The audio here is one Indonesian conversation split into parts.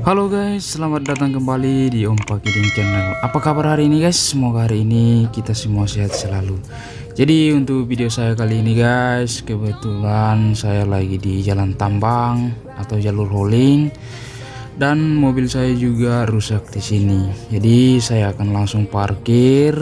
Halo guys, selamat datang kembali di Om Pakiding Channel. Apa kabar hari ini guys? Semoga hari ini kita semua sehat selalu. Jadi untuk video saya kali ini guys, kebetulan saya lagi di jalan tambang atau jalur hauling dan mobil saya juga rusak di sini. Jadi saya akan langsung parkir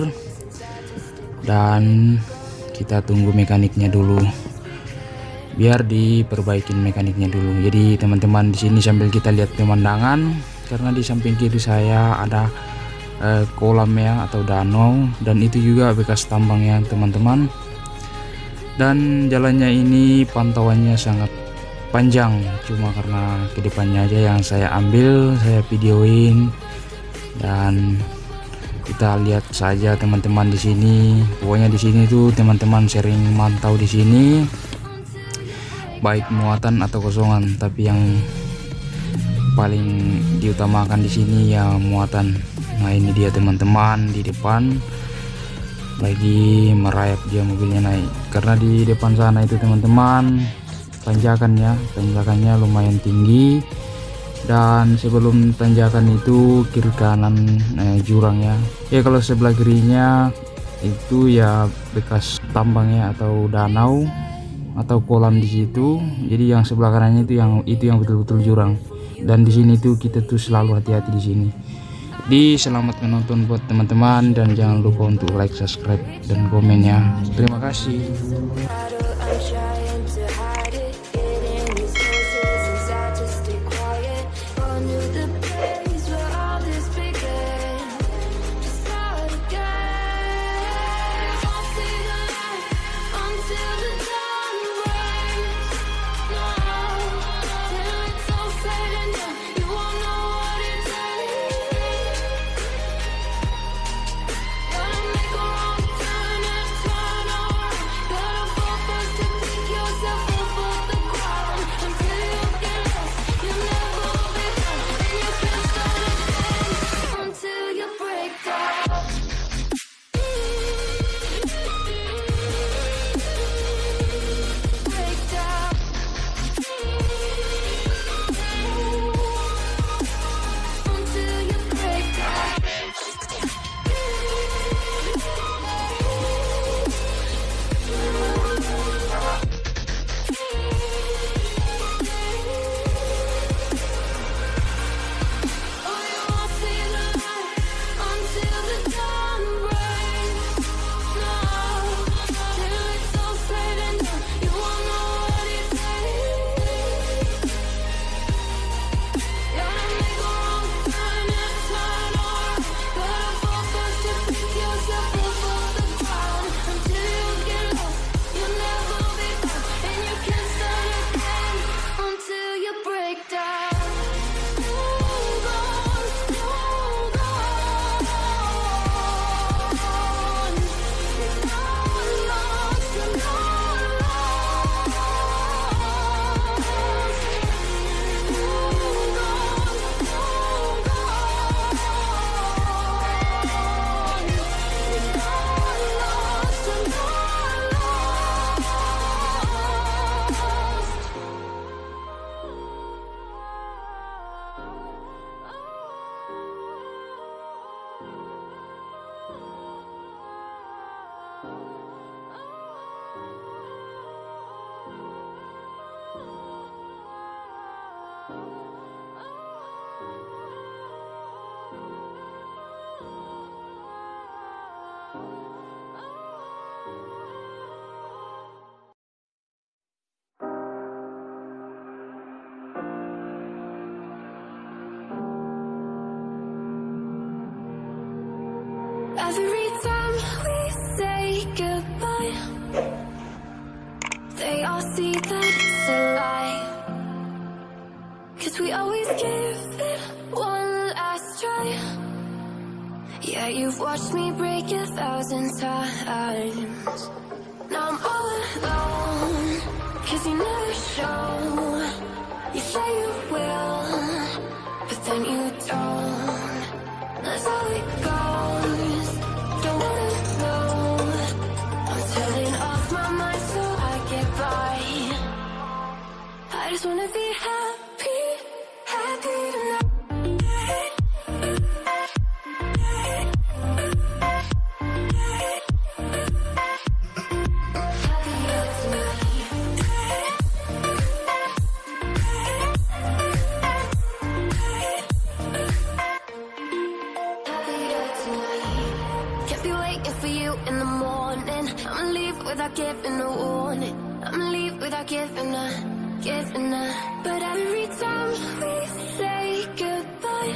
dan kita tunggu mekaniknya dulu, biar diperbaikin mekaniknya dulu. Jadi teman-teman, di sini sambil kita lihat pemandangan, karena di samping kiri saya ada kolam ya atau danau, dan itu juga bekas tambang ya teman-teman. Dan jalannya ini pantauannya sangat panjang, cuma karena kedepannya aja yang saya ambil, saya videoin, dan kita lihat saja teman-teman di sini. Pokoknya di sini tuh teman-teman sering mantau di sini, baik muatan atau kosongan, tapi yang paling diutamakan di sini ya muatan. Nah ini dia teman-teman, di depan lagi merayap dia mobilnya naik, karena di depan sana itu teman-teman tanjakannya lumayan tinggi, dan sebelum tanjakan itu kiri kanan jurang ya. Kalau sebelah kirinya itu ya bekas tambangnya atau danau atau kolam di situ. Jadi yang sebelah kanannya itu yang betul-betul jurang. Dan di sini tuh kita tuh selalu hati-hati di sini. Selamat menonton buat teman-teman, dan jangan lupa untuk like, subscribe, dan komennya. Terima kasih. Every time we say goodbye, they all see that it's a lie. 'Cause we always give it one last try. Yeah, you've watched me break 1,000 times. Now I'm all alone, 'cause you never show. You say you will, but then you don't. That's how it goes. Don't wanna know. I'm turning off my mind so I get by. I just wanna be happy, happy tonight. without giving a warning. I'ma leave without giving a. But every time we say goodbye,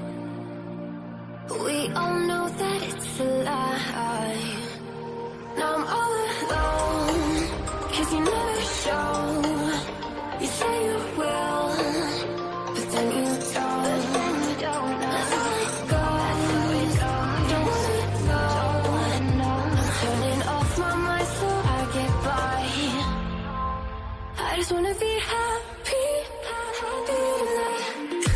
we all know that it's a lie. Now I'm all alone, 'cause you never show. You say you will, but then you don't. Let go, don't wanna know. I'm turning off my mind so I get by. I just wanna be happy, happy tonight.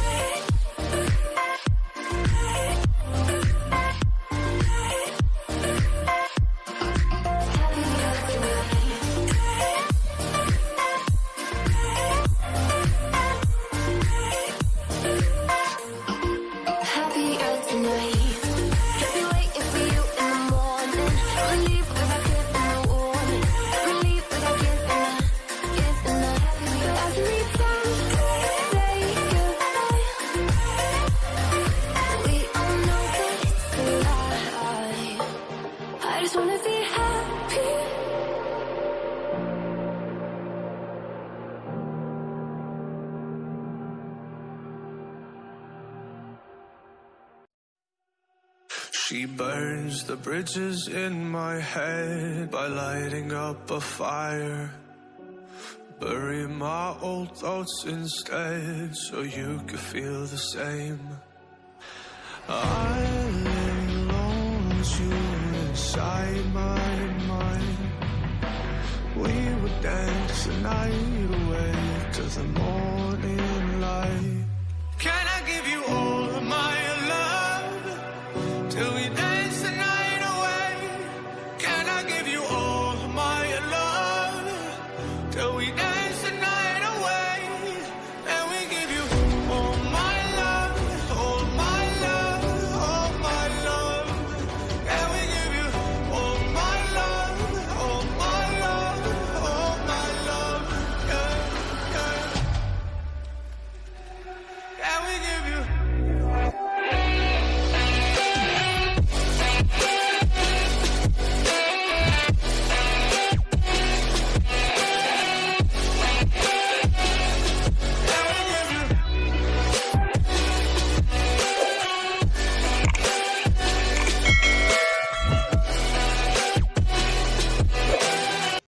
She burns the bridges in my head by lighting up a fire. Bury my old thoughts instead so you could feel the same. I lay alone with you inside my mind. We would dance the night away to the morning light. Can I give you all